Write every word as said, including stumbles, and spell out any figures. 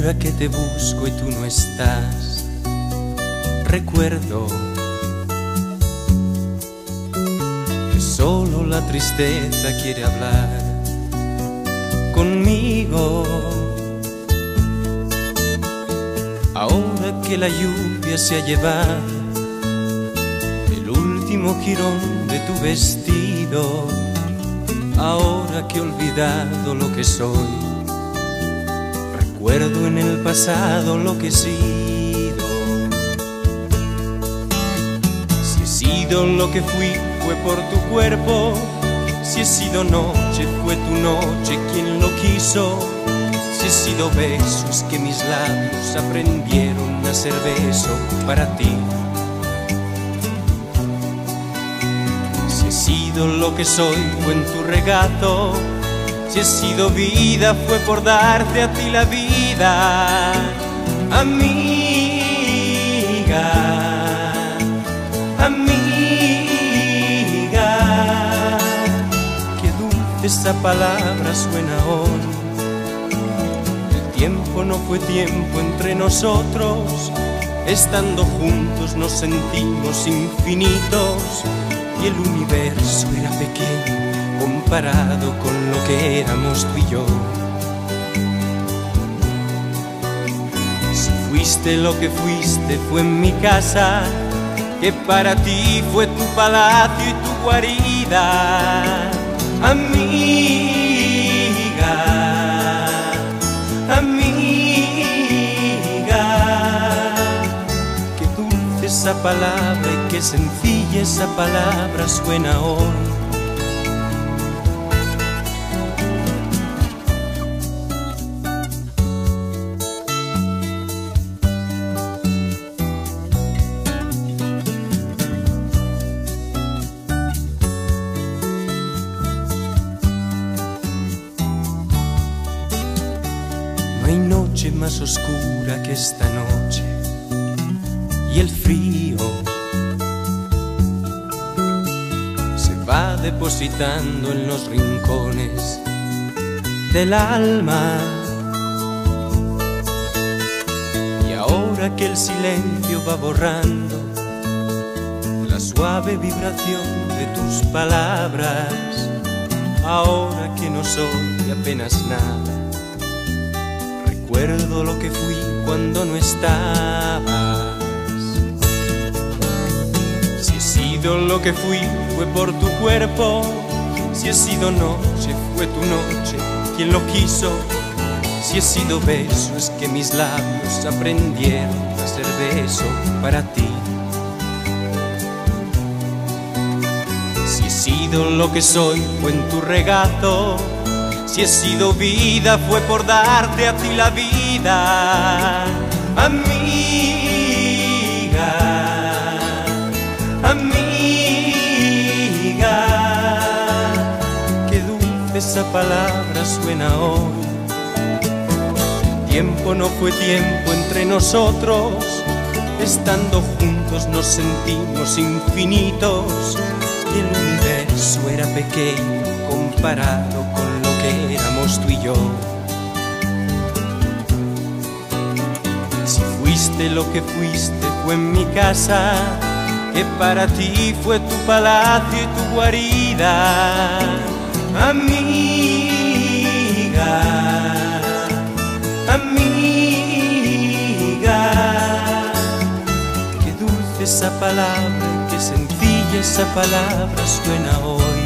Ahora que te busco y tú no estás, recuerdo que solo la tristeza quiere hablar conmigo. Ahora que la lluvia se ha llevado el último jirón de tu vestido, ahora que he olvidado lo que soy, recuerdo en el pasado lo que he sido. Si he sido lo que fui, fue por tu cuerpo. Si he sido noche, fue tu noche quien lo quiso. Si he sido beso, es que mis labios aprendieron a ser beso para ti. Si he sido lo que soy, fue en tu regazo. Si he sido vida, fue por darte a ti la vida. Amiga, amiga, qué dulce esa palabra suena hoy. El tiempo no fue tiempo entre nosotros, estando juntos nos sentimos infinitos, y el universo era pequeño comparado con lo que éramos tú y yo. Si fuiste lo que fuiste, fue en mi casa, que para ti fue tu palacio y tu guarida. Amiga, amiga, qué dulce esa palabra y qué sencilla esa palabra suena hoy. No hay noche más oscura que esta noche, y el frío se va depositando en los rincones del alma. Y ahora que el silencio va borrando la suave vibración de tus palabras, ahora que no soy apenas nada, recuerdo lo que fui cuando no estabas. Si he sido lo que fui, fue por tu cuerpo. Si he sido noche, fue tu noche quien lo quiso. Si he sido beso, es que mis labios aprendieron a ser beso para ti. Si he sido lo que soy, fue en tu regazo. Si he sido vida, fue por darte a ti la vida. Amiga, amiga, qué dulce esa palabra suena hoy. El tiempo no fue tiempo entre nosotros, estando juntos nos sentimos infinitos, y el universo era pequeño comparado con lo que éramos tú y yo. Si fuiste lo que fuiste, fue en mi casa, que para ti fue tu palacio y tu guarida. Amiga, amiga, qué dulce esa palabra y qué sencilla esa palabra suena hoy.